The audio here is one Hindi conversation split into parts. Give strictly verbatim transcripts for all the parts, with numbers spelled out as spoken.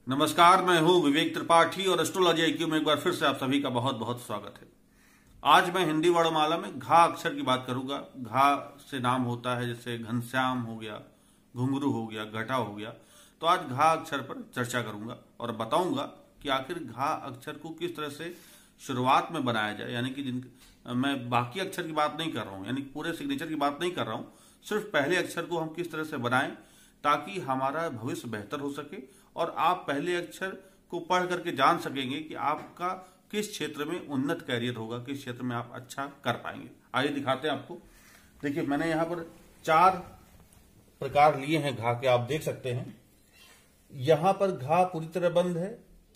नमस्कार, मैं हूं विवेक त्रिपाठी और एस्ट्रोलॉजी आई क्यू में एक बार फिर से आप सभी का बहुत बहुत स्वागत है। आज मैं हिंदी वर्णमाला में घा अक्षर की बात करूंगा। घा से नाम होता है, जैसे घनश्याम हो गया, घुंघरू हो गया, घटा हो गया। तो आज घा अक्षर पर चर्चा करूंगा और बताऊंगा कि आखिर घा अक्षर को किस तरह से शुरुआत में बनाया जाए। यानी कि जिन मैं बाकी अक्षर की बात नहीं कर रहा हूँ, यानी पूरे सिग्नेचर की बात नहीं कर रहा हूँ, सिर्फ पहले अक्षर को हम किस तरह से बनाएं ताकि हमारा भविष्य बेहतर हो सके और आप पहले अक्षर को पढ़ करके जान सकेंगे कि आपका किस क्षेत्र में उन्नत कैरियर होगा, किस क्षेत्र में आप अच्छा कर पाएंगे। आइए दिखाते हैं आपको। देखिए, मैंने यहाँ पर चार प्रकार लिए हैं घा के, आप देख सकते हैं। यहां पर घा पूरी तरह बंद है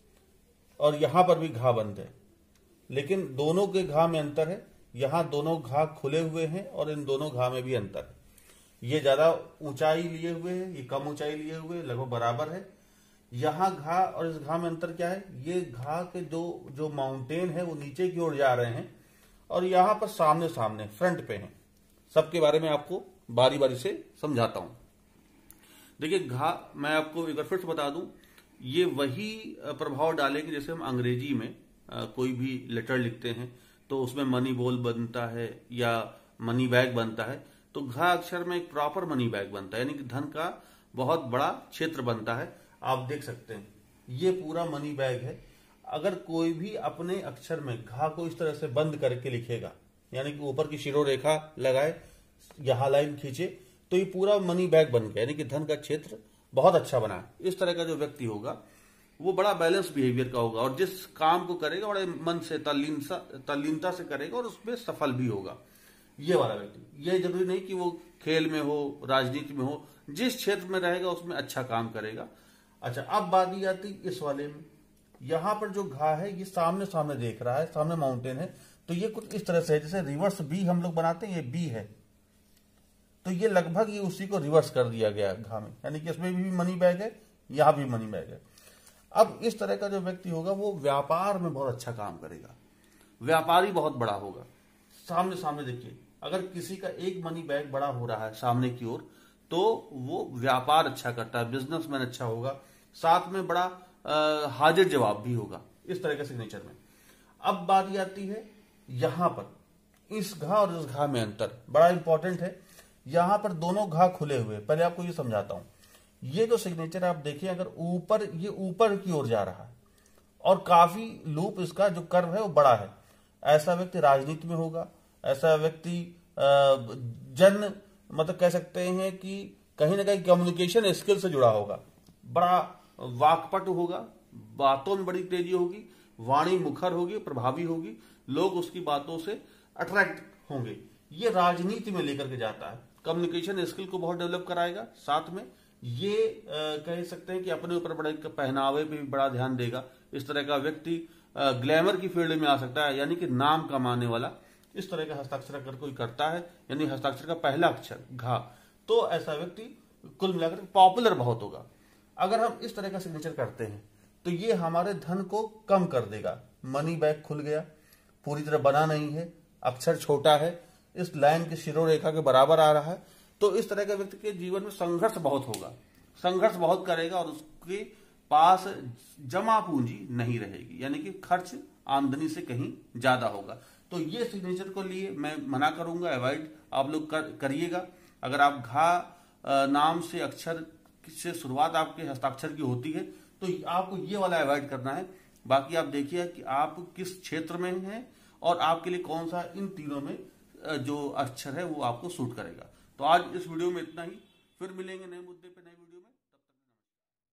और यहां पर भी घा बंद है, लेकिन दोनों के घा में अंतर है। यहां दोनों घा खुले हुए हैं और इन दोनों घा में भी अंतर है। ये ज्यादा ऊंचाई लिए हुए है, ये कम ऊंचाई लिए हुए, लगभग बराबर है। यहां घा और इस घा में अंतर क्या है? ये घा के दो जो माउंटेन है वो नीचे की ओर जा रहे हैं और यहां पर सामने सामने फ्रंट पे हैं। सबके बारे में आपको बारी बारी से समझाता हूं। देखिए, घा मैं आपको एक बार फिर से बता दूं, ये वही प्रभाव डालेंगे जैसे हम अंग्रेजी में कोई भी लेटर लिखते हैं तो उसमें मनी बॉल बनता है या मनी बैग बनता है। तो घा अक्षर में एक प्रॉपर मनी बैग बनता है, यानी कि धन का बहुत बड़ा क्षेत्र बनता है। आप देख सकते हैं ये पूरा मनी बैग है। अगर कोई भी अपने अक्षर में घा को इस तरह से बंद करके लिखेगा, यानी कि ऊपर की शिरोरेखा लगाए, यहां लाइन खींचे, तो ये पूरा मनी बैग बन गया, यानी कि धन का क्षेत्र बहुत अच्छा बना है। इस तरह का जो व्यक्ति होगा वो बड़ा बैलेंस बिहेवियर का होगा और जिस काम को करेगा बड़े मन से तल्लीनता तल्लीनता से करेगा और उसमें सफल भी होगा। ये वाला व्यक्ति, ये जरूरी नहीं कि वो खेल में हो, राजनीति में हो, जिस क्षेत्र में रहेगा उसमें अच्छा काम करेगा। अच्छा, अब बात ही आती इस वाले में। यहां पर जो घा है ये सामने सामने देख रहा है, सामने माउंटेन है, तो ये कुछ इस तरह से है जैसे रिवर्स बी हम लोग बनाते हैं, ये बी है, तो ये लगभग ये उसी को रिवर्स कर दिया गया घा में, यानी कि इसमें भी मनी बैग है, यहां भी मनी बैग है। अब इस तरह का जो व्यक्ति होगा वो व्यापार में बहुत अच्छा काम करेगा, व्यापारी बहुत बड़ा होगा। सामने सामने देखिए, अगर किसी का एक मनी बैग बड़ा हो रहा है सामने की ओर तो वो व्यापार अच्छा करता है, बिजनेसमैन अच्छा होगा, साथ में बड़ा आ, हाजिर जवाब भी होगा, इस तरह के सिग्नेचर में। अब बात आती है यहां पर इस घा और इस घा में अंतर बड़ा इंपॉर्टेंट है। यहां पर दोनों घा खुले हुए, पहले आपको ये समझाता हूं। ये जो सिग्नेचर आप देखिए, अगर ऊपर ये ऊपर की ओर जा रहा है और काफी लूप इसका जो कर्व है वो बड़ा है, ऐसा व्यक्ति राजनीति में होगा। ऐसा व्यक्ति जन मतलब कह सकते हैं कि कहीं ना कहीं कम्युनिकेशन स्किल से जुड़ा होगा, बड़ा वाकपटु होगा, बातों में बड़ी तेजी होगी, वाणी मुखर होगी, प्रभावी होगी, लोग उसकी बातों से अट्रैक्ट होंगे। ये राजनीति में लेकर के जाता है, कम्युनिकेशन स्किल को बहुत डेवलप कराएगा। साथ में ये आ, कह सकते हैं कि अपने ऊपर बड़े पहनावे पे भी बड़ा ध्यान देगा। इस तरह का व्यक्ति ग्लैमर की फील्ड में आ सकता है, यानी कि नाम कमाने वाला। इस तरह का हस्ताक्षर अगर कोई करता है, यानी हस्ताक्षर का पहला अक्षर घा, तो ऐसा व्यक्ति कुल मिलाकर पॉपुलर बहुत होगा। अगर हम इस तरह का सिग्नेचर करते हैं तो ये हमारे धन को कम कर देगा। मनी बैग खुल गया, पूरी तरह बना नहीं है, अक्षर छोटा है, इस लाइन की शिरोरेखा के बराबर आ रहा है, तो इस तरह के व्यक्ति के जीवन में संघर्ष बहुत होगा, संघर्ष बहुत करेगा और उसके पास जमा पूंजी नहीं रहेगी, यानी कि खर्च आमदनी से कहीं ज्यादा होगा। तो ये सिग्नेचर को लिए मैं मना करूंगा, अवॉइड आप लोग कर, करिएगा। अगर आप घा नाम से अक्षर से शुरुआत आपके हस्ताक्षर की होती है तो आपको ये वाला अवॉइड करना है। बाकी आप देखिए कि आप किस क्षेत्र में हैं और आपके लिए कौन सा इन तीनों में जो अक्षर है वो आपको सूट करेगा। तो आज इस वीडियो में इतना ही, फिर मिलेंगे नए मुद्दे पे, नए